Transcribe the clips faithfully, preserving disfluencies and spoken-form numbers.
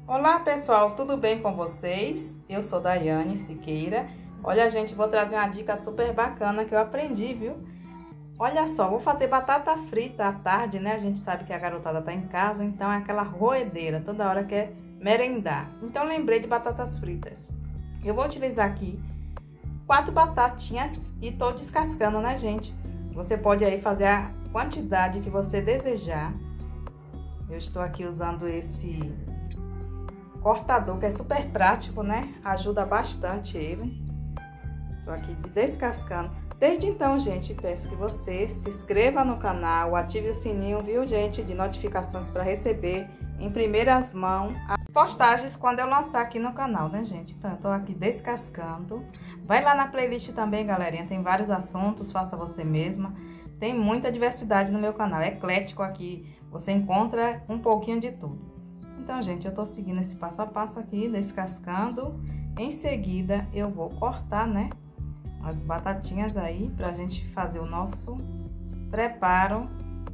Olá pessoal, tudo bem com vocês? Eu sou Daiane Siqueira. Olha, gente, vou trazer uma dica super bacana que eu aprendi, viu? Olha só, vou fazer batata frita à tarde, né? A gente sabe que a garotada tá em casa, então é aquela roedeira, toda hora quer merendar. Então lembrei de batatas fritas. Eu vou utilizar aqui quatro batatinhas e tô descascando, né, gente? Você pode aí fazer a quantidade que você desejar. Eu estou aqui usando esse cortador que é super prático, né? Ajuda bastante ele. Tô aqui descascando. Desde então, gente, peço que você se inscreva no canal, ative o sininho, viu, gente, de notificações para receber em primeiras mãos as postagens quando eu lançar aqui no canal, né, gente? Então, eu tô aqui descascando. Vai lá na playlist também, galerinha, tem vários assuntos, faça você mesma. Tem muita diversidade no meu canal, é eclético aqui, você encontra um pouquinho de tudo. Então, gente, eu tô seguindo esse passo a passo aqui, descascando. Em seguida, eu vou cortar, né, as batatinhas aí pra gente fazer o nosso preparo.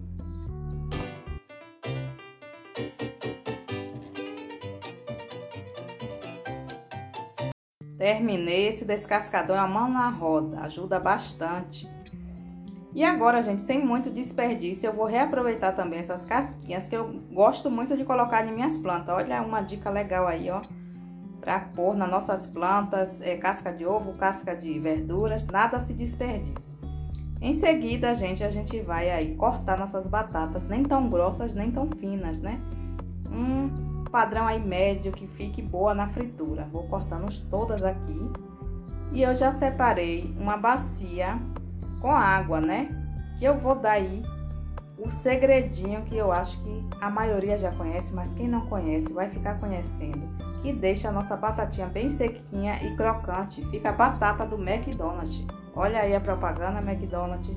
Terminei. Esse descascador é uma mão na roda, ajuda bastante. E agora, gente, sem muito desperdício, eu vou reaproveitar também essas casquinhas que eu gosto muito de colocar em minhas plantas. Olha uma dica legal aí, ó, para pôr nas nossas plantas, é, casca de ovo, casca de verduras, nada se desperdiça. Em seguida, gente, a gente vai aí cortar nossas batatas, nem tão grossas, nem tão finas, né? Um padrão aí médio que fique boa na fritura. Vou cortando todas aqui. E eu já separei uma bacia com água, né? Que eu vou dar aí o segredinho que eu acho que a maioria já conhece, mas quem não conhece vai ficar conhecendo. Que deixa a nossa batatinha bem sequinha e crocante. Fica a batata do McDonald's. Olha aí a propaganda McDonald's.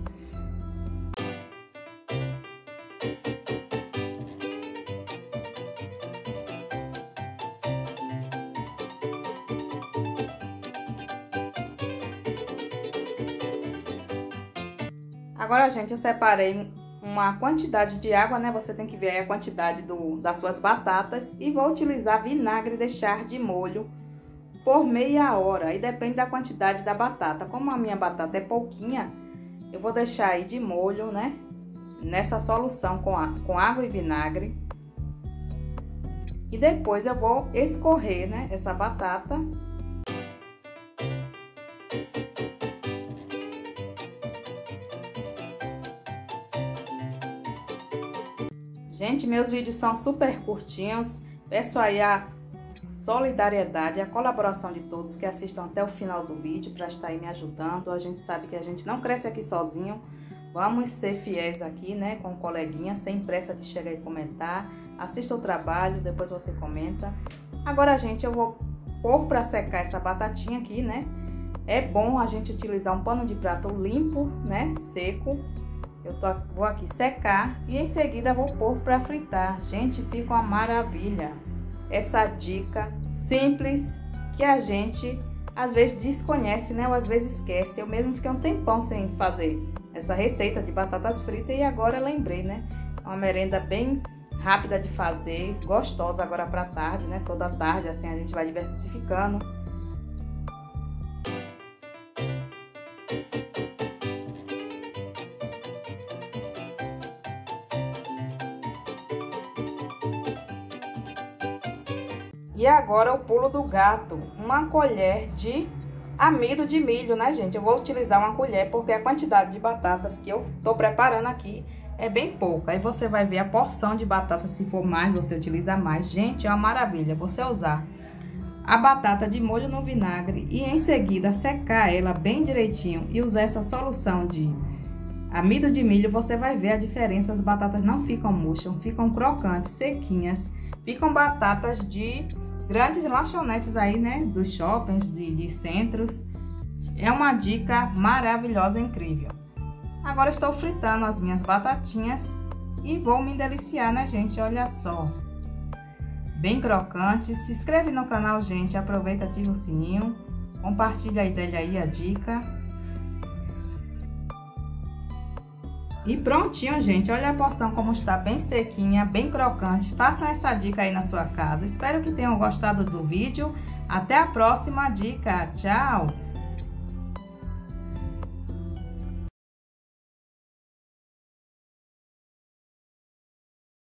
Agora, gente, eu separei uma quantidade de água, né? Você tem que ver aí a quantidade do, das suas batatas. E vou utilizar vinagre e deixar de molho por meia hora. Aí depende da quantidade da batata. Como a minha batata é pouquinha, eu vou deixar aí de molho, né? Nessa solução com, a, com água e vinagre. E depois eu vou escorrer, né? Essa batata. Gente, meus vídeos são super curtinhos. Peço aí a solidariedade, a colaboração de todos que assistam até o final do vídeo para estar aí me ajudando. A gente sabe que a gente não cresce aqui sozinho. Vamos ser fiéis aqui, né, com o coleguinha, sem pressa de chegar e comentar. Assista o trabalho, depois você comenta. Agora, gente, eu vou pôr para secar essa batatinha aqui, né? É bom a gente utilizar um pano de prato limpo, né, seco. Eu tô, vou aqui secar e em seguida vou pôr para fritar. Gente, fica uma maravilha. Essa dica simples que a gente às vezes desconhece, né? Ou às vezes esquece. Eu mesmo fiquei um tempão sem fazer essa receita de batatas fritas e agora lembrei, né? É uma merenda bem rápida de fazer, gostosa agora para tarde, né? Toda tarde assim a gente vai diversificando. E agora o pulo do gato, uma colher de amido de milho, né, gente? Eu vou utilizar uma colher porque a quantidade de batatas que eu tô preparando aqui é bem pouca. Aí você vai ver a porção de batata, se for mais, você utiliza mais. Gente, é uma maravilha você usar a batata de molho no vinagre e em seguida secar ela bem direitinho e usar essa solução de amido de milho. Você vai ver a diferença, as batatas não ficam murchas, ficam crocantes, sequinhas, ficam batatas de grandes lanchonetes aí, né, dos shoppings, de, de centros. É uma dica maravilhosa, incrível. Agora estou fritando as minhas batatinhas e vou me deliciar, né, gente? Olha só, bem crocante. Se inscreve no canal, gente, aproveita, ativa o sininho, compartilha aí dele aí a dica. E prontinho, gente. Olha a porção como está bem sequinha, bem crocante. Façam essa dica aí na sua casa. Espero que tenham gostado do vídeo. Até a próxima dica. Tchau!